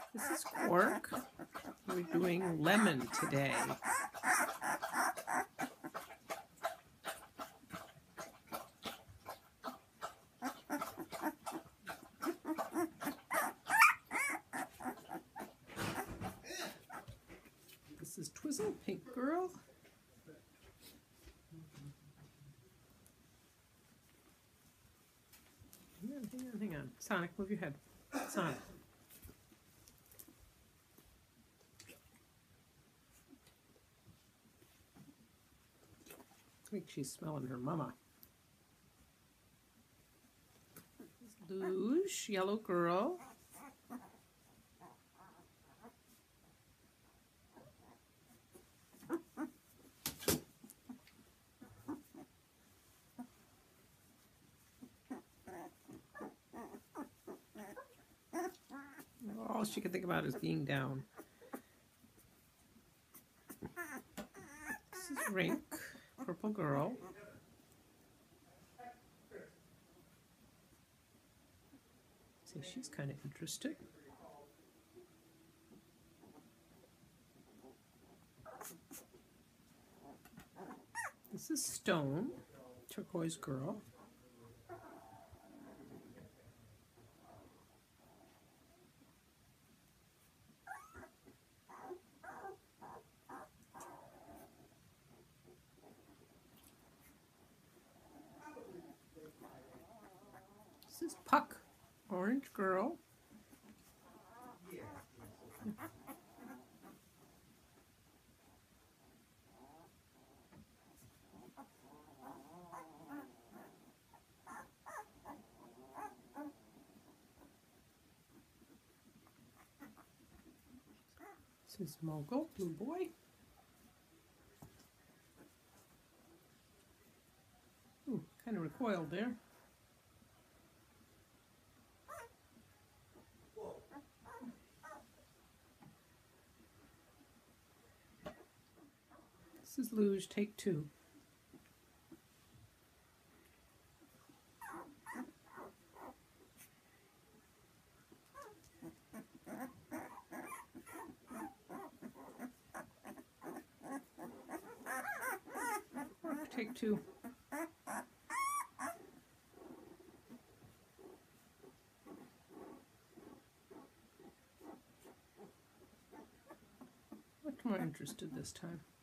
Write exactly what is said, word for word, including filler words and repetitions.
This is Quark. We're doing lemon today. This is Twizzle, Pink Girl. Hang on, hang on, hang on. Sonic, move your head. Sonic. I think she's smelling her mama. Luge, Yellow Girl. All she could think about is being down. This is Rink, Purple Girl. See, she's kind of interested. This is Stone, Turquoise Girl. This is Puck, Orange Girl. This is Mogul, Blue Boy. Ooh, kind of recoiled there. This is Luge, take two. Take two. Much more interested this time.